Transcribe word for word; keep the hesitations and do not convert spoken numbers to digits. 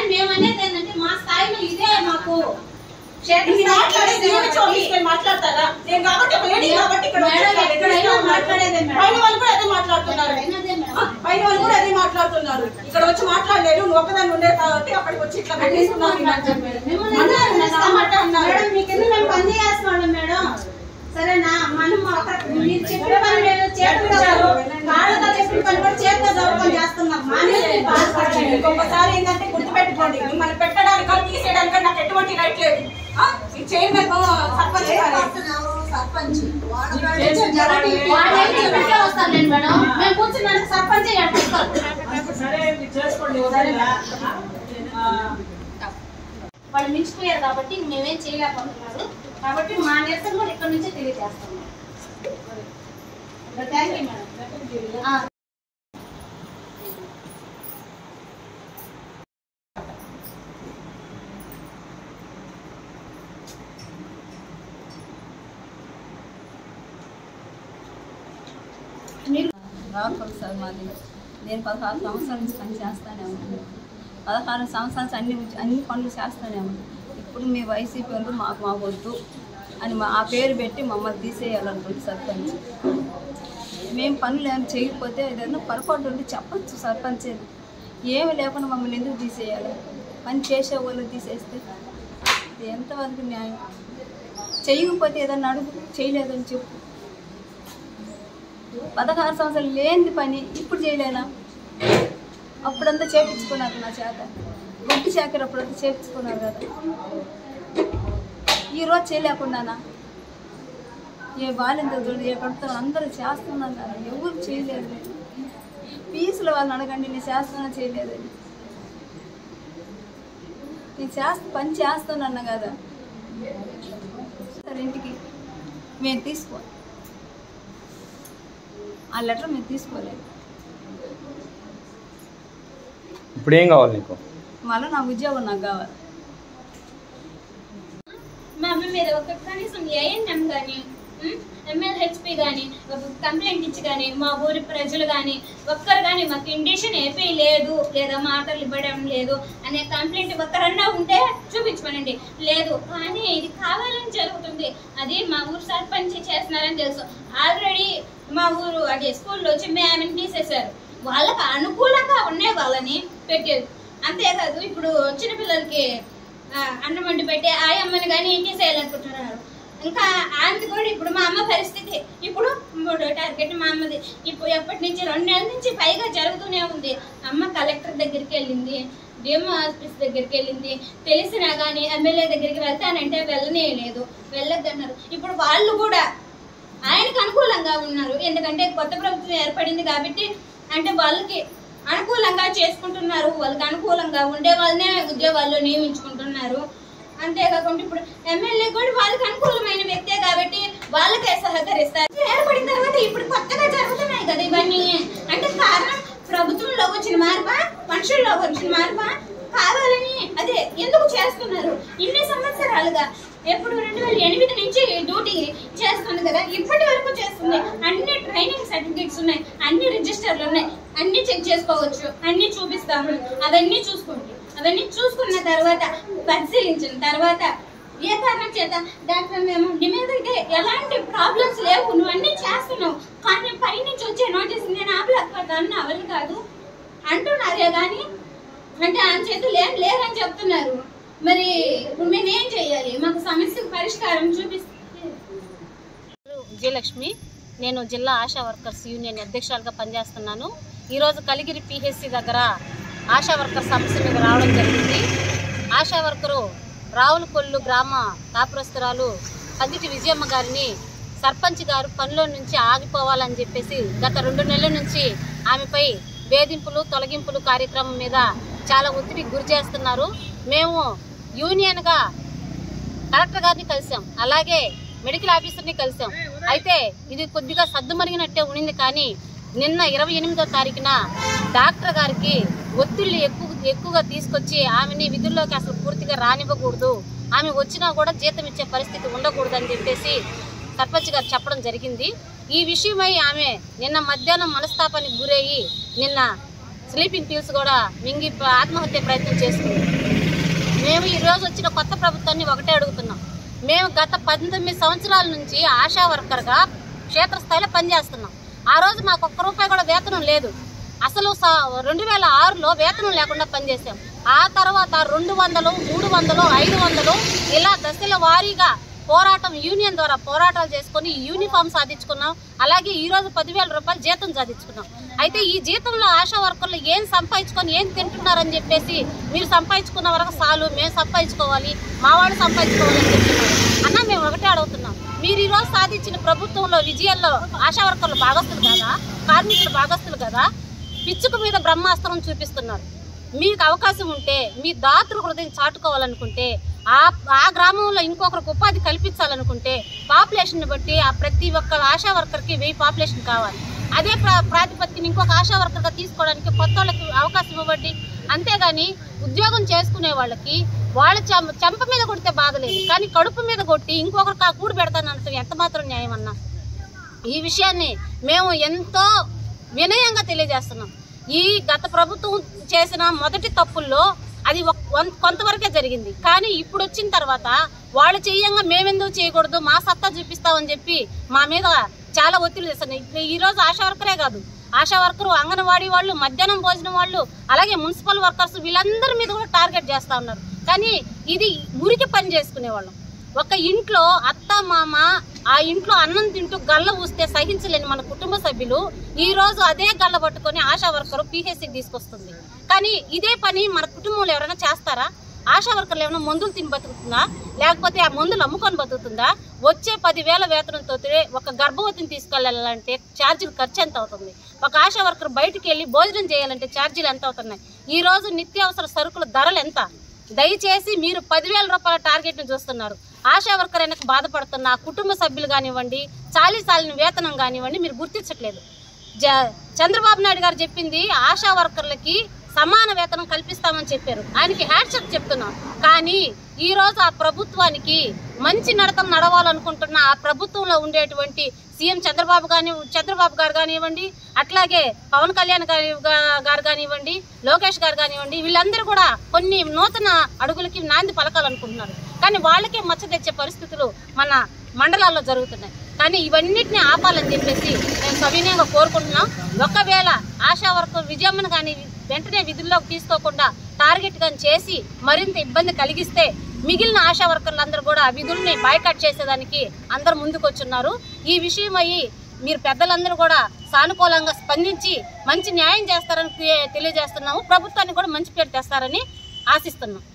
కానీ మేము అనేది ఏంటంటే మా స్థాయిలో ఇదే మాకు మాట్లాడతారా నేను కాబట్టి ఒక లేడీ కాబట్టి ఇక్కడ మాట్లాడేదే పైన వాళ్ళు కూడా అదే మాట్లాడుతున్నారు పైన వాళ్ళు కూడా అదే మాట్లాడుతున్నారు ఇక్కడ వచ్చి మాట్లాడలేదు నువ్వు ఒక్కదాన్ని ఉండేది కాబట్టి అక్కడికి వచ్చి ఇట్లా పెట్టేసుకున్నాను మేడం మీ కింద మేము పని చేస్తున్నాం మేడం సరేనా మనం మీరు చెప్పిన పని లేదు చేతులు కాళ్ళతో చెప్పిన పని కూడా చేతితో పని చేస్తున్నాం ఇంకొకసారి ఏంటంటే గుర్తుపెట్టుకోండి మిమ్మల్ని పెట్టడానికి తీసేయడానికి నాకు ఎటువంటి రైట్ లేదు చైర్మన్ సర్పంచ్ సర్పంచ్ వస్తాను మేడం మేము కూర్చున్నాను సర్పంచ్ వాళ్ళు మించిపోయారు కాబట్టి మేమేం చేయలేకపోతున్నారు కాబట్టి మా నిరసన కూడా ఇక్కడ నుంచే తెలియజేస్తున్నాం థ్యాంక్ యూ మేడం. రావుకోవాలి సార్ మాది నేను పదహారు సంవత్సరాల నుంచి పని చేస్తానే ఉన్నాను పదహారు సంవత్సరాల నుంచి అన్ని అన్ని పనులు చేస్తానే ఉన్నాను ఇప్పుడు మీ వైసీపీ వాళ్ళు మాకు మాకు వద్దు అని మా ఆ పేరు పెట్టి మమ్మల్ని తీసేయాలనుకుంటు సర్పంచ్ మేము పనులు ఏమైనా చేయకపోతే ఏదైనా పొరపాటు ఉంటే చెప్పచ్చు సర్పంచ్ ఏమి లేకుండా మమ్మల్ని ఎందుకు తీసేయాలి పని చేసే వాళ్ళు తీసేస్తే ఇది ఎంతవరకు న్యాయం చేయకపోతే ఏదన్నా అడుగు చేయలేదని చెప్పు పదహారు సంవత్సరాలు లేని పని ఇప్పుడు చేయలేనా అప్పుడంతా చేపించుకున్నారు నా చేత గొడ్డు చాకరి అప్పుడంతా చేపించుకున్నారు కదా ఈరోజు చేయలేకుండానా ఏ బాలింత చూడు ఏ పడుతున్నా అందరూ చేస్తున్నాను కదా ఎవరు చేయలేదు పీసుల వాళ్ళని అడగండి నేను చేస్తున్నా చేయలేదని నేను చేస్తా పని చేస్తానన్నా కదా సరే ఇంటికి మేము తీసుకో ఆ లెటర్ మేము తీసుకోలేదు ఇప్పుడు ఏం కావాలి నీకు మళ్ళీ నా ఉద్యోగం నాకు కావాలి మా అమ్మ మీద ఒక కనీసం ఏఎన్ఎం కానీ ఎంఎల్హెచ్పి కానీ కంప్లైంట్ ఇచ్చి కానీ మా ఊరి ప్రజలు కానీ ఒక్కరు కానీ మాకు ఇండిషన్ ఏపీ లేదు లేదా మాటలు ఇవ్వడం లేదు అనే కంప్లైంట్ ఒక్కరన్నా ఉంటే చూపించమనండి లేదు కానీ ఇది కావాలని జరుగుతుంది అది మా ఊరు సర్పంచ్ చేస్తున్నారని తెలుసు ఆల్రెడీ మా ఊరు అదే స్కూల్లో వచ్చి మేమని తీసేశారు వాళ్ళకి అనుకూలంగా ఉండే వాళ్ళని పెట్టారు అంతేకాదు ఇప్పుడు చిన్న పిల్లలకి అన్నం వండి పెట్టి ఆ అమ్మని కానీ తీసేయాలనుకుంటున్నారు ఇంకా ఆమెది కూడా ఇప్పుడు మా అమ్మ పరిస్థితి ఇప్పుడు మూడో టార్గెట్ మా అమ్మది ఇప్పుడు ఎప్పటి నుంచి రెండు నెలల నుంచి పైగా జరుగుతూనే ఉంది అమ్మ కలెక్టర్ దగ్గరికి వెళ్ళింది డిఎం ఆఫీస్ దగ్గరికి వెళ్ళింది తెలిసినా కానీ ఎమ్మెల్యే దగ్గరికి వెళ్తానంటే వెళ్ళనే లేదు వెళ్ళొద్దన్నారు ఇప్పుడు వాళ్ళు కూడా ఆయనకు అనుకూలంగా ఉన్నారు ఎందుకంటే కొత్త ప్రభుత్వం ఏర్పడింది కాబట్టి అంటే వాళ్ళకి అనుకూలంగా చేసుకుంటున్నారు వాళ్ళకి అనుకూలంగా ఉండే వాళ్ళనే ఉద్యోగాల్లో నియమించుకుంటున్నారు అంతేకాకుండా ఇప్పుడు ఎమ్మెల్యే కూడా వాళ్ళకి అనుకూలమైన వ్యక్తే కాబట్టి వాళ్ళకే సహకరిస్తారు ఏర్పడిన తర్వాత ఇప్పుడు కొత్తగా జరుగుతున్నాయి కదా ఇవన్నీ అంటే కారణం ప్రభుత్వంలో వచ్చిన మార్పా మనుషుల్లో వచ్చిన మార్పా కావాలని అదే ఎందుకు చేస్తున్నారు ఇన్ని సంవత్సరాలుగా ఎప్పుడు రెండు వేల ఎనిమిది నుంచి డ్యూటీ చేస్తుంది కదా ఇప్పటి వరకు చేస్తుంది అన్ని ట్రైనింగ్ సర్టిఫికేట్స్ ఉన్నాయి అన్ని రిజిస్టర్లు ఉన్నాయి అన్ని చెక్ చేసుకోవచ్చు అన్ని చూపిస్తాము అవన్నీ చూసుకోండి అవన్నీ చూసుకున్న తర్వాత పరిశీలించిన తర్వాత ఏ కారణం చేత డాక్టర్ మేము నీ మీద అయితే ఎలాంటి ప్రాబ్లమ్స్ లేవు నువ్వు అన్ని చేస్తున్నావు కానీ పైనుంచి వచ్చే నోటీస్ నేను ఆపలేకపోతాను అవన్నీ కాదు అంటున్నారే కానీ అంటే ఆయన చేతులు ఏం లేదని చెప్తున్నారు మరి ఇప్పుడు మేము ఏం చేయాలి మాకు సమస్యకు పరిష్కారం చూపిస్తే విజయలక్ష్మి నేను జిల్లా ఆశా వర్కర్స్ యూనియన్ అధ్యక్షురాలుగా పనిచేస్తున్నాను ఈరోజు కలిగిరి పిహెచ్సి దగ్గర ఆశా వర్కర్ సమస్య మీద రావడం జరిగింది ఆశా వర్కరు రావులకొల్లు గ్రామ కాపురస్తురాలు పందిటి విజయమ్మ గారిని సర్పంచ్ గారు పనిలో నుంచి ఆగిపోవాలని చెప్పేసి గత రెండు నెలల నుంచి ఆమెపై వేధింపులు తొలగింపులు కార్యక్రమం మీద చాలా ఒత్తిడికి గురి చేస్తున్నారు మేము యూనియన్గా కలెక్టర్ గారిని కలిసాం అలాగే మెడికల్ ఆఫీసర్ని కలిసాం అయితే ఇది కొద్దిగా సద్దుమరిగినట్టే ఉండింది కానీ నిన్న ఇరవై ఎనిమిదో తారీఖున డాక్టర్ గారికి ఒత్తిళ్లు ఎక్కువ ఎక్కువగా తీసుకొచ్చి ఆమెని విధుల్లోకి అసలు పూర్తిగా రానివ్వకూడదు ఆమె వచ్చినా కూడా జీతం ఇచ్చే పరిస్థితి ఉండకూడదు అని చెప్పేసి సర్పంచ్ గారు చెప్పడం జరిగింది ఈ విషయమై ఆమె నిన్న మధ్యాహ్నం మనస్తాపానికి గురయ్యి నిన్న స్లీపింగ్ పిల్స్ కూడా మింగి ఆత్మహత్య ప్రయత్నం చేసుకుంది. మేము ఈరోజు వచ్చిన కొత్త ప్రభుత్వాన్ని ఒకటే అడుగుతున్నాం. మేము గత పంతొమ్మిది సంవత్సరాల నుంచి ఆశా వర్కర్గా క్షేత్రస్థాయిలో పనిచేస్తున్నాం. ఆ రోజు మాకు ఒక్క రూపాయి కూడా వేతనం లేదు. అసలు రెండు వేల ఆరులో వేతనం లేకుండా పనిచేసాం. ఆ తర్వాత రెండు వందలు మూడు వందలు ఐదు వందలు ఇలా దశల వారీగా పోరాటం యూనియన్ ద్వారా పోరాటాలు చేసుకొని యూనిఫామ్ సాధించుకున్నాం. అలాగే ఈ రోజు పదివేల రూపాయలు జీతం సాధించుకున్నాం. అయితే ఈ జీతంలో ఆశా వర్కర్లు ఏం సంపాదించుకొని ఏం తింటున్నారని చెప్పేసి మీరు సంపాదించుకున్న వరకు చాలు, మేము సంపాదించుకోవాలి, మా వాళ్ళు సంపాదించుకోవాలి అని చెప్తున్నారు. అన్న మేము ఒకటే అడుగుతున్నాం, మీరు ఈరోజు సాధించిన ప్రభుత్వంలో విజయాల్లో ఆశా వర్కర్లు భాగస్తులు కదా, కార్మికులు భాగస్తులు కదా, పిచ్చుకు మీద బ్రహ్మాస్త్రం చూపిస్తున్నారు. మీకు అవకాశం ఉంటే మీ దాతృ హృదయం చాటుకోవాలనుకుంటే ఆ ఆ గ్రామంలో ఇంకొకరికి ఉపాధి కల్పించాలనుకుంటే పాపులేషన్ బట్టి ఆ ప్రతి ఒక్క ఆశా వర్కర్కి వెయ్యి పాపులేషన్ కావాలి. అదే ప్రా ప్రాతిపదికన ఇంకొక ఆశా వర్కర్గా తీసుకోవడానికి కొత్త వాళ్ళకి అవకాశం ఇవ్వండి. అంతేగాని ఉద్యోగం చేసుకునే వాళ్ళకి వాళ్ళ చెంప చెంప మీద కొడితే బాధ లేదు, కానీ కడుపు మీద కొట్టి ఇంకొకరికి ఆ కూడు పెడతానంటే ఎంత మాత్రం న్యాయం అన్నా? ఈ విషయాన్ని మేము ఎంతో వినయంగా తెలియజేస్తున్నాం. ఈ గత ప్రభుత్వం చేసిన మొదటి తప్పుల్లో అది కొంతవరకే జరిగింది, కానీ ఇప్పుడు వచ్చిన తర్వాత వాళ్ళు చేయంగా మేమెందుకు చేయకూడదు, మా సత్తా చూపిస్తామని చెప్పి మా మీద చాలా ఒత్తిడి చేస్తున్నాయి. ఈ రోజు ఆశా వర్కరే కాదు, ఆశా వర్కరు, అంగన్వాడీ వాళ్ళు, మధ్యాహ్నం భోజనం వాళ్ళు, అలాగే మున్సిపల్ వర్కర్స్ వీళ్ళందరి మీద కూడా టార్గెట్ చేస్తూ ఉన్నారు. కానీ ఇది మురికి పని చేసుకునే వాళ్ళం. ఒక ఇంట్లో అత్త మామ ఆ ఇంట్లో అన్నం తింటూ గల్ల ఊస్తే సహించలేని మన కుటుంబ సభ్యులు ఈ రోజు అదే గల్ల పట్టుకొని ఆశా వర్కరు పీహెచ్సికి తీసుకొస్తుంది. కానీ ఇదే పని మన కుటుంబంలో ఎవరైనా చేస్తారా? ఆశా వర్కర్లు ఏమైనా మందులు తిని బతుకుతుందా, లేకపోతే ఆ మందులు అమ్ముకొని బతుకుతుందా? వచ్చే పదివేల వేతనంతో ఒక గర్భవతిని తీసుకెళ్ళాలంటే ఛార్జీలు ఖర్చు ఎంత అవుతుంది? ఒక ఆశా వర్కర్ బయటికి వెళ్ళి భోజనం చేయాలంటే ఛార్జీలు ఎంత అవుతున్నాయి? ఈ రోజు నిత్యావసర సరుకుల ధరలు ఎంత? దయచేసి మీరు పదివేల రూపాయల టార్గెట్ను చూస్తున్నారు. ఆశా వర్కర్ వెనక బాధపడుతున్న ఆ కుటుంబ సభ్యులు కానివ్వండి, చాలీ చాలిన వేతనం కానివ్వండి మీరు గుర్తించట్లేదు. జ చంద్రబాబు నాయుడు గారు చెప్పింది ఆశా వర్కర్లకి సమాన వేతనం కల్పిస్తామని చెప్పారు. ఆయనకి హ్యాట్సాప్ చెప్తున్నాం. కానీ ఈ రోజు ఆ ప్రభుత్వానికి మంచి నడతం నడవాలనుకుంటున్న ఆ ప్రభుత్వంలో ఉండేటువంటి సీఎం చంద్రబాబు కాని చంద్రబాబు గారు కానివ్వండి, అట్లాగే పవన్ కళ్యాణ్ గారు కానివ్వండి, లోకేష్ గారు కానివ్వండి, వీళ్ళందరూ కూడా కొన్ని నూతన అడుగులకి నాంది పలకాలనుకుంటున్నారు. కానీ వాళ్ళకే మచ్చ తెచ్చే పరిస్థితులు మన మండలాల్లో జరుగుతున్నాయి. కానీ ఇవన్నిటిని ఆపాలని చెప్పేసి మేము సవినయంగా కోరుకుంటున్నాం. ఒకవేళ ఆశా వర్కర్ విజయమ్మను కానీ వెంటనే విధుల్లోకి తీసుకోకుండా టార్గెట్ కానీ చేసి మరింత ఇబ్బంది కలిగిస్తే మిగిలిన ఆశా వర్కర్లందరూ కూడా విధుల్ని బాయ్కాట్ చేసేదానికి అందరూ ముందుకు వచ్చున్నారు. ఈ విషయం అయ్యి మీరు పెద్దలందరూ కూడా సానుకూలంగా స్పందించి మంచి న్యాయం చేస్తారని తెలియజేస్తున్నాము. ప్రభుత్వానికి కూడా మంచి పేరు తెస్తారని ఆశిస్తున్నాం.